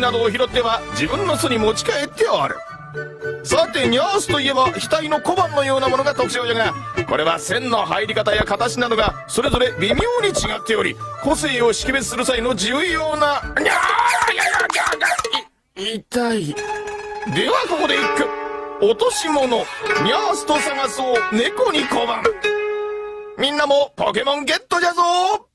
などを拾っては自分の巣に持ち帰っておる。さてニャースといえば額の小判のようなものが特徴じゃが、これは線の入り方や形などがそれぞれ微妙に違っており、個性を識別する際の重要な痛い。ではここで一句。落とし物ニャースと探そう猫に小判。みんなもポケモンゲットじゃぞ。